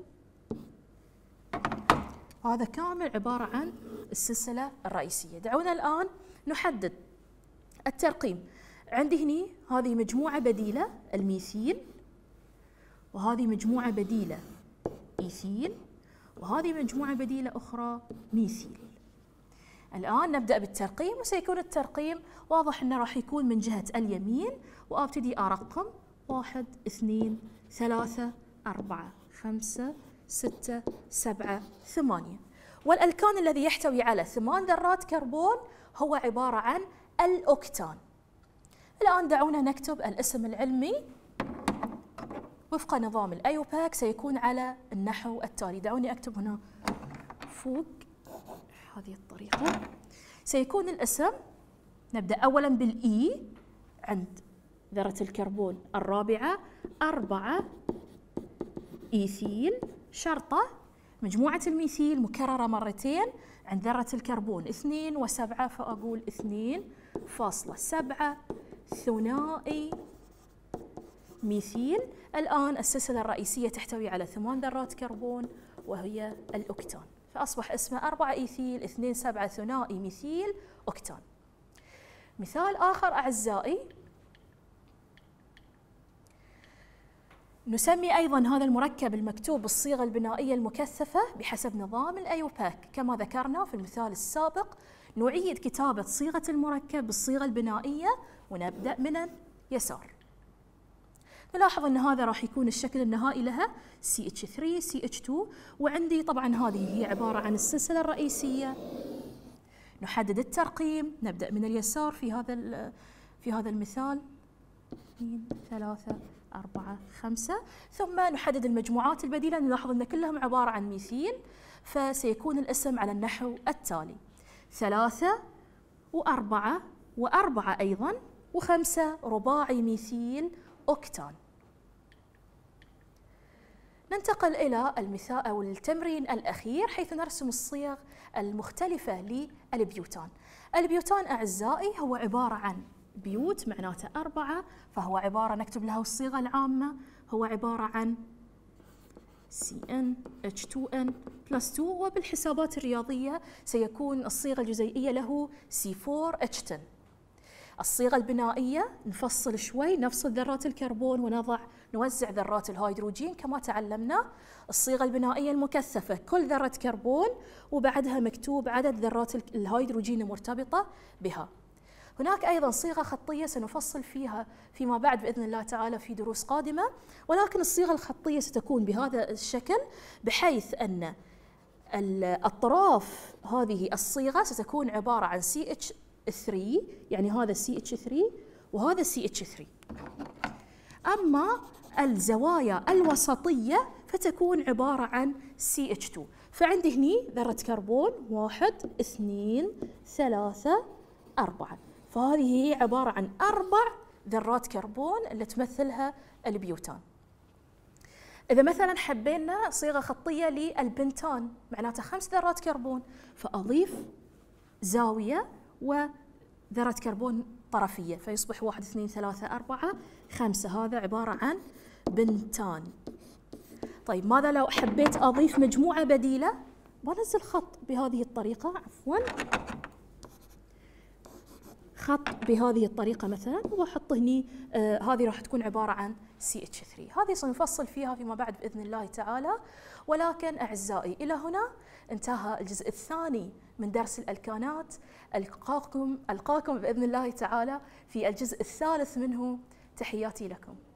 هذا كامل عبارة عن السلسلة الرئيسية. دعونا الآن نحدد الترقيم. عندي هني هذه مجموعة بديلة الميثيل، وهذه مجموعة بديلة إيثيل، وهذه مجموعة بديلة أخرى ميثيل. الآن نبدأ بالترقيم، وسيكون الترقيم واضح أنه راح يكون من جهة اليمين، وأبتدي أرقم واحد اثنين ثلاثة أربعة خمسة ستة سبعة ثمانية. والألكان الذي يحتوي على ثمان ذرات كربون هو عبارة عن الأوكتان. الآن دعونا نكتب الاسم العلمي وفق نظام الأيوباك، سيكون على النحو التالي. دعوني أكتب هنا فوق هذه الطريقة. سيكون الاسم، نبدأ أولا بالإي عند ذرة الكربون الرابعة أربعة إيثيل، شرطة مجموعة الميثيل مكررة مرتين عند ذرة الكربون اثنين وسبعة، فأقول اثنين فاصلة سبعة ثنائي ميثيل. الآن السلسلة الرئيسية تحتوي على ثمان ذرات كربون وهي الأوكتان، فأصبح اسمه أربعة إيثيل اثنين سبعة ثنائي ميثيل أوكتان. مثال آخر أعزائي، نسمي أيضا هذا المركب المكتوب بالصيغة البنائية المكثفة بحسب نظام الأيوباك. كما ذكرنا في المثال السابق، نعيد كتابة صيغة المركب بالصيغة البنائية ونبدأ من اليسار. نلاحظ أن هذا راح يكون الشكل النهائي لها سي إتش ثري سي إتش تو، وعندي طبعا هذه هي عبارة عن السلسلة الرئيسية. نحدد الترقيم، نبدأ من اليسار في هذا في هذا المثال اثنين ثلاثة أربعة خمسة، ثم نحدد المجموعات البديلة. نلاحظ أن كلهم عبارة عن ميثيل، فسيكون الاسم على النحو التالي: ثلاثة وأربعة وأربعة أيضا وخمسة رباعي ميثيل أوكتان. ننتقل إلى المثال أو التمرين الأخير، حيث نرسم الصيغ المختلفة للبيوتان. البيوتان أعزائي هو عبارة عن بيوت معناته أربعة، فهو عبارة نكتب له الصيغة العامة، هو عبارة عن سي إن إتش تو إن بلس تو، وبالحسابات الرياضية سيكون الصيغة الجزيئية له سي فور إتش تن. الصيغة البنائية نفصل شوي، نفصل ذرات الكربون ونضع نوزع ذرات الهيدروجين كما تعلمنا. الصيغة البنائية المكثفة كل ذرة كربون وبعدها مكتوب عدد ذرات الهيدروجين المرتبطة بها. هناك أيضا صيغة خطية سنفصل فيها فيما بعد بإذن الله تعالى في دروس قادمة، ولكن الصيغة الخطية ستكون بهذا الشكل، بحيث أن الأطراف هذه الصيغة ستكون عبارة عن سي إتش ثري، يعني هذا سي إتش ثري وهذا سي إتش ثري. أما الزوايا الوسطية فتكون عبارة عن سي إتش تو. فعندي هني ذرة كربون واحد اثنين ثلاثة أربعة، فهذه هي عبارة عن أربع ذرات كربون اللي تمثلها البيوتان. إذا مثلا حبينا صيغة خطية للبنتان معناته خمس ذرات كربون، فأضيف زاوية وذرة كربون طرفية، فيصبح واحد اثنين ثلاثة أربعة خمسة، هذا عبارة عن بنتان. طيب ماذا لو حبيت أضيف مجموعة بديلة؟ بنزل خط بهذه الطريقة، عفوا خط بهذه الطريقة مثلا، وأحط هني آه هذه راح تكون عبارة عن سي إتش ثري. هذه سنفصل فيها فيما بعد بإذن الله تعالى. ولكن أعزائي إلى هنا انتهى الجزء الثاني من درس الألكانات. ألقاكم ألقاكم بإذن الله تعالى في الجزء الثالث منه. تحياتي لكم.